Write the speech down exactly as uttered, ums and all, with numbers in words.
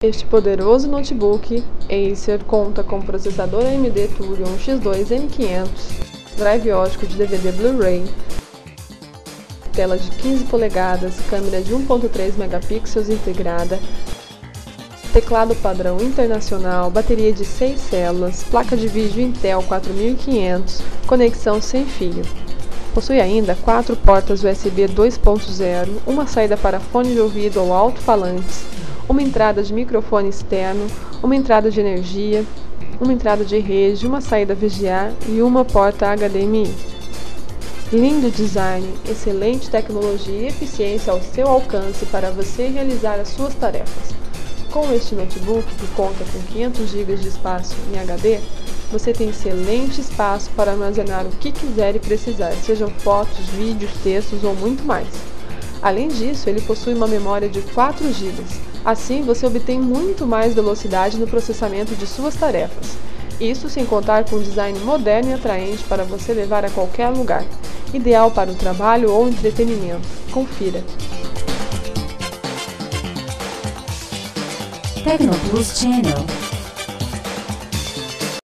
Este poderoso notebook Acer conta com processador A M D Thulium X dois M quinhentos, drive ótico de D V D Blu-ray, tela de quinze polegadas, câmera de um ponto três megapixels integrada, teclado padrão internacional, bateria de seis células, placa de vídeo Intel quatro mil e quinhentos, conexão sem fio. Possui ainda quatro portas U S B dois ponto zero, uma saída para fone de ouvido ou alto-falantes, uma entrada de microfone externo, uma entrada de energia, uma entrada de rede, uma saída V G A e uma porta H D M I. Lindo design, excelente tecnologia e eficiência ao seu alcance para você realizar as suas tarefas. Com este notebook, que conta com quinhentos gigas de espaço em H D, você tem excelente espaço para armazenar o que quiser e precisar, sejam fotos, vídeos, textos ou muito mais. Além disso, ele possui uma memória de quatro gigas, assim você obtém muito mais velocidade no processamento de suas tarefas. Isso sem contar com um design moderno e atraente para você levar a qualquer lugar, ideal para o trabalho ou entretenimento. Confira! TecnoPlus Channel.